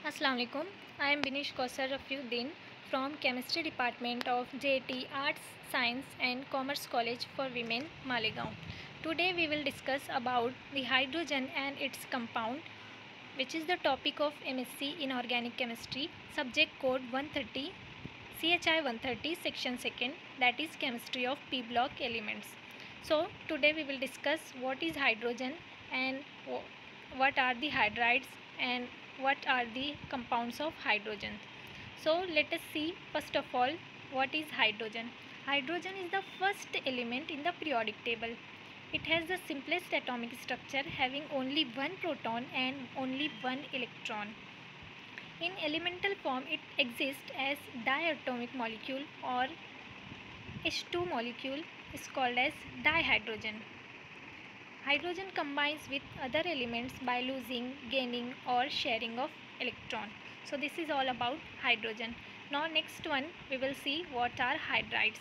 Assalamu alaikum. I am Binish Kausar Rafiuddin from Chemistry Department of JT Arts, Science and Commerce College for Women, Malegaon. Today we will discuss about the hydrogen and its compound, which is the topic of MSc in Organic Chemistry, subject code 130, CHI 130, section 2nd, that is chemistry of p block elements. So today we will discuss what is hydrogen and what are the hydrides and what are the compounds of hydrogen. So let us see first of all what is hydrogen. Hydrogen is the first element in the periodic table. It has the simplest atomic structure, having only one proton and only one electron. In elemental form it exists as diatomic molecule, or H2 molecule is called as dihydrogen. Hydrogen combines with other elements by losing, gaining or sharing of electron. So this is all about hydrogen. Now next one we will see what are hydrides.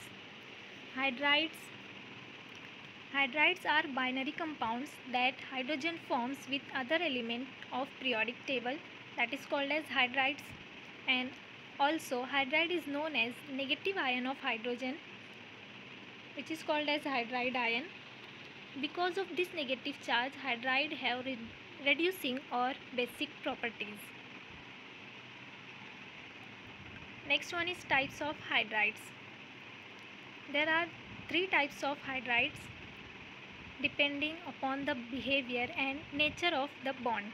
Hydrides are binary compounds that hydrogen forms with other element of periodic table, that is called as hydrides. And also hydride is known as negative ion of hydrogen, which is called as hydride ion. Because of this negative charge, hydride have reducing or basic properties. Next one is types of hydrides. There are three types of hydrides depending upon the behavior and nature of the bond.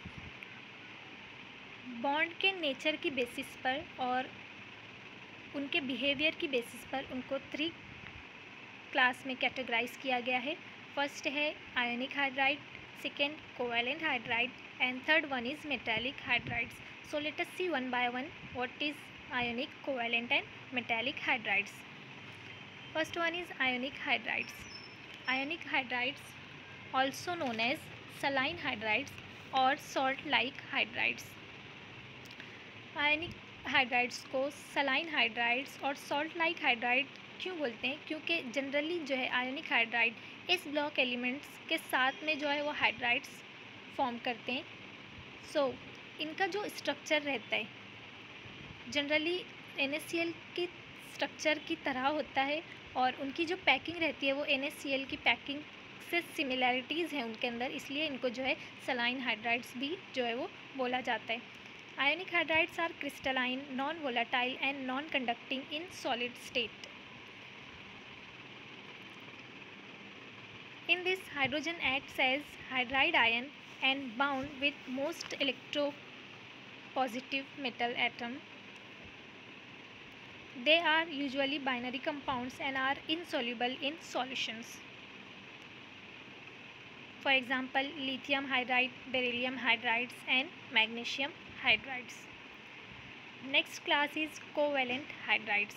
Bond के nature की basis पर और उनके behaviour की basis पर उनको three class में categorise किया गया है. फर्स्ट है ionic hydride, second covalent hydride and third one is metallic hydrides. So let us see one by one what is ionic, covalent and metallic hydrides. First one is ionic hydrides. Ionic hydrides, also known as saline hydrides or salt-like hydrides. Ionic hydrides को saline hydrides और salt-like hydride क्यों बोलते हैं? क्योंकि generally जो है ionic hydride s block elements के साथ में जो है वो हाइड्राइड्स फॉर्म करते हैं. सो इनका जो स्ट्रक्चर रहता है जनरली NaCl की स्ट्रक्चर की तरह होता है और उनकी जो पैकिंग रहती है वो NaCl की पैकिंग से सिमिलैरिटीज़ हैं उनके अंदर, इसलिए इनको जो है सलाइन हाइड्राइड्स भी जो है वो बोला जाता है. Ionic hydrides are crystalline, non volatile and non conducting in solid state. In this, hydrogen acts as hydride ion and bound with most electropositive metal atom. They are usually binary compounds and are insoluble in solutions. For example, lithium hydride, beryllium hydrides and magnesium hydrides. Next class is covalent hydrides.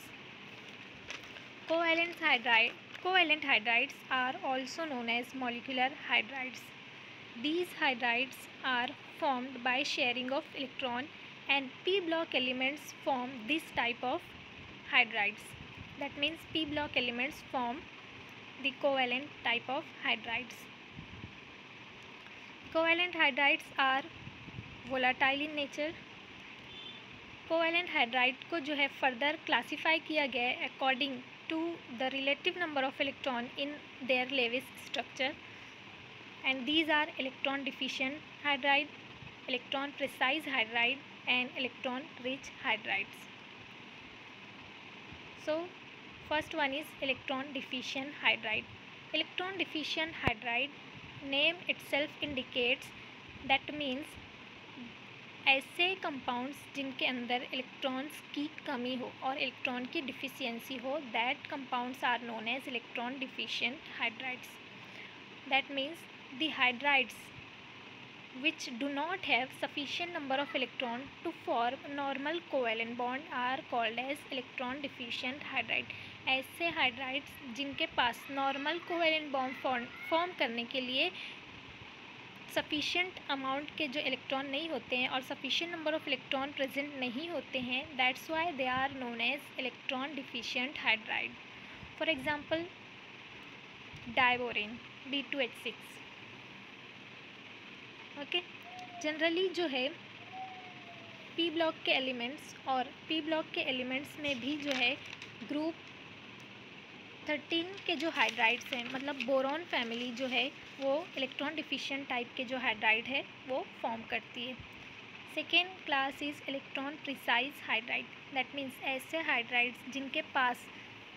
Covalent hydrides are also known as molecular hydrides. These hydrides are formed by sharing of electron, and p block elements form this type of hydrides. That means p block elements form the covalent type of hydrides. Covalent hydrides are volatile in nature. Covalent hydride को जो है further classify किया गया है according to the relative number of electron in their Lewis structure, and these are electron deficient hydride, electron precise hydride and electron rich hydrides. So first one is electron deficient hydride. Electron deficient hydride name itself indicates, that means ऐसे compounds जिनके अंदर electrons की कमी हो और electron की deficiency हो, that compounds are known as electron deficient hydrides. That means the hydrides which do not have sufficient number of electron to form normal covalent bond are called as electron deficient hydride. ऐसे hydrides जिनके पास normal covalent bond form करने के लिए sufficient amount के जो electron नहीं होते हैं और sufficient number of electron present नहीं होते हैं, that's why they are known as electron deficient hydride. For example diborane B2H6. Okay, generally जो है पी ब्लॉक के एलिमेंट्स, और पी ब्लॉक के एलिमेंट्स में भी जो है ग्रुप 13 के जो हाइड्राइड्स हैं, मतलब बोरॉन फैमिली जो है वो इलेक्ट्रॉन डिफिशिएंट टाइप के जो हाइड्राइड है वो फॉर्म करती है। Second class is electron precise hydride, that means ऐसे हाइड्राइड्स जिनके पास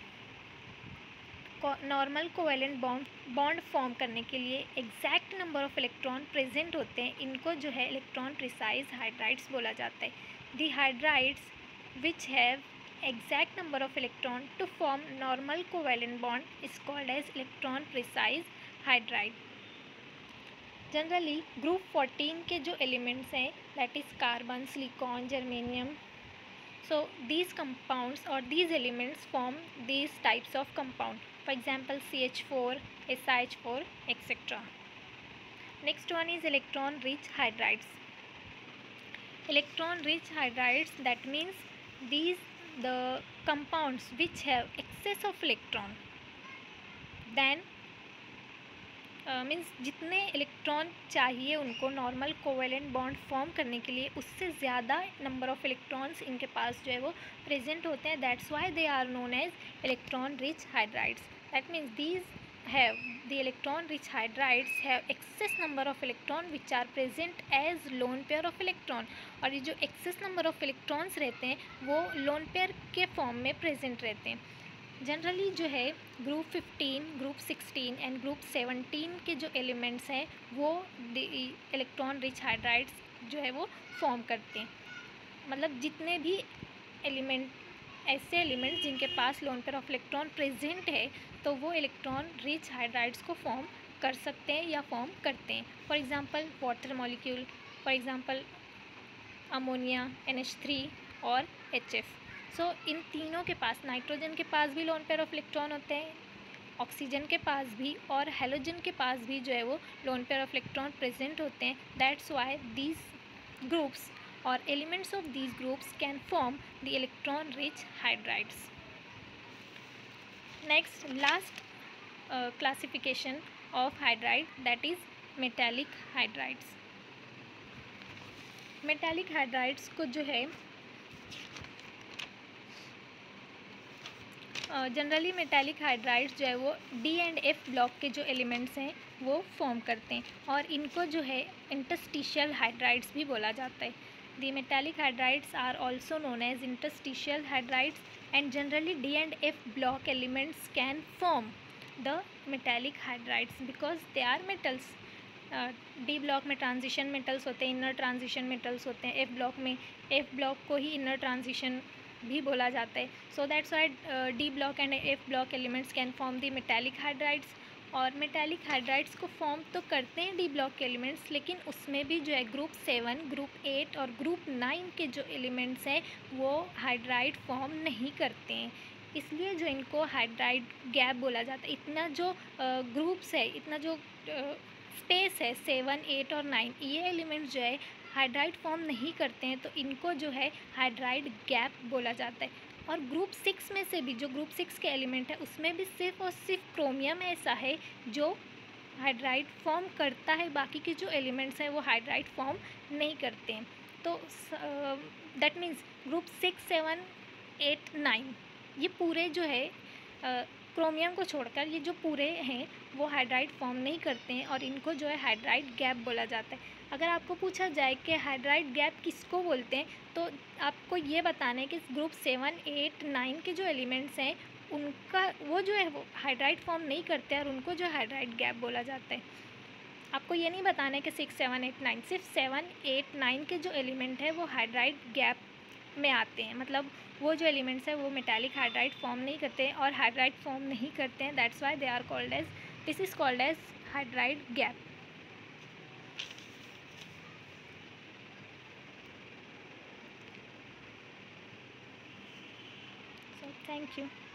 नॉर्मल कोवेलेंट बॉन्ड फॉर्म करने के लिए exact number of electron present होते हैं, इनको जो है इलेक्ट्रॉन प्रिसाइज हाइड्राइड्स बोला जाता है। The hydrides which have exact number of electron to form normal covalent bond is called as electron precise hydride. Generally group 14 के जो elements हैं, that is carbon, silicon, germanium, so these compounds or these elements form these types of compound, for example CH4, SiH4, etc. Next one is electron rich hydrides. Electron rich hydrides, that means these the compounds which have excess of electron, then means जितने electron चाहिए उनको normal covalent bond form करने के लिए, उससे ज़्यादा number of electrons इनके पास जो है वो प्रेजेंट होते हैं, that's why they are known as electron rich hydrides. That means these have the electron rich hydrides have excess number of electron which are present as lone pair of electron, और ये जो excess number of electrons रहते हैं वो lone pair के फॉर्म में present रहते हैं। जनरली जो है ग्रुप 15, ग्रुप 16 एंड ग्रुप 17 के जो एलिमेंट्स हैं वो इलेक्ट्रॉन रिच हाइड्राइड्स जो है वो फॉर्म करते हैं। मतलब जितने भी एलिमेंट ऐसे एलिमेंट्स जिनके पास lone pair of electron present है तो वो इलेक्ट्रॉन रिच हाइड्राइड्स को फॉर्म कर सकते हैं या फॉर्म करते हैं। For example water molecule, for example ammonia, NH3 और HF। सो इन तीनों के पास, नाइट्रोजन के पास भी लोन पेयर ऑफ इलेक्ट्रॉन होते हैं, ऑक्सीजन के पास भी और हेलोजन के पास भी जो है वो lone pair of electron present होते हैं। That's why these groups or elements of these groups can form the electron rich hydrides. Next, last classification of hydride, that is metallic hydrides. metallic hydrides को जो है generally metallic hydrides जो है वो D and F block के जो elements हैं वो फॉर्म करते हैं, और इनको जो है इंटरस्टिशियल हाइड्राइड्स भी बोला जाता है। The metallic hydrides are also known as interstitial hydrides, and generally D and F block elements can form the metallic hydrides because they are metals. D block में ट्रांजिशन मेटल्स होते हैं, inner transition metals होते हैं। F block को ही inner transition भी बोला जाता है। So that's why D block and F block elements can form the metallic hydrides. और मेटालिक हाइड्राइड्स को फॉर्म तो करते हैं D ब्लॉक के एलिमेंट्स, लेकिन उसमें भी जो है ग्रुप 7, ग्रुप 8 और ग्रुप 9 के जो एलिमेंट्स हैं वो हाइड्राइड फॉर्म नहीं करते हैं, इसलिए जो इनको हाइड्राइड गैप बोला जाता है। इतना जो ग्रुप्स है, इतना जो स्पेस है 7, 8 और 9, ये एलिमेंट्स जो है हाइड्राइड फॉर्म नहीं करते हैं, तो इनको जो है हाइड्राइड गैप बोला जाता है। और ग्रुप 6 में से भी, जो ग्रुप 6 के एलिमेंट है उसमें भी सिर्फ और सिर्फ क्रोमियम ऐसा है जो हाइड्राइड फॉर्म करता है, बाकी के जो एलिमेंट्स हैं वो हाइड्राइड फॉर्म नहीं करते हैं। तो दैट मीन्स ग्रुप 6, 7, 8, 9 ये पूरे जो है क्रोमियम को छोड़कर ये जो पूरे हैं वो हाइड्राइड फॉर्म नहीं करते हैं, और इनको जो है हाइड्राइड गैप बोला जाता है। अगर आपको पूछा जाए कि हाइड्राइड गैप किसको बोलते हैं, तो आपको ये बताना है कि ग्रुप 7, 8, 9 के जो एलिमेंट्स हैं उनका वो जो है वो हाइड्राइड फॉर्म नहीं करते हैं, और उनको जो हाइड्राइड गैप बोला जाता है। आपको ये नहीं बताना है कि 6, 7, 8, 9, सिर्फ 7, 8, 9 के जो एलिमेंट है वो हाइड्राइड गैप में आते हैं, मतलब वो जो एलिमेंट्स है वो मेटालिक हाइड्राइड फॉर्म नहीं करते हैं और हाइड्राइड फॉर्म नहीं करते हैं। That's why they are called as, this is called as hydride gap. So thank you.